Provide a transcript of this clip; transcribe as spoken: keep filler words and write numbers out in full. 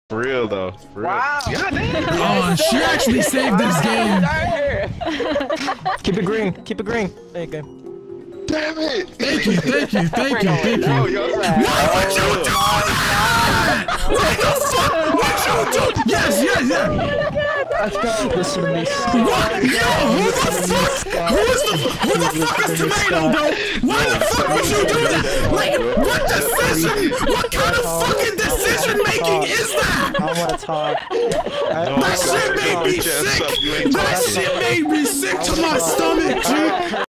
For real though. For real. Wow. God damn. Oh, she actually saved this game. Keep it green. Keep it green. There you go. Damn it. Thank you, thank you, thank you, thank you. Yo, yo, Why would you do that? What the fuck would you do? Yes, yes, yes. Listen to me. What? Yo, who the fuck? Who is the who the fuck is Tomato, bro? Why the fuck would you do that? Like, what decision? What kind of fucking decision making is that? I want to talk. That shit made me sick. That shit made me sick to my stomach, G.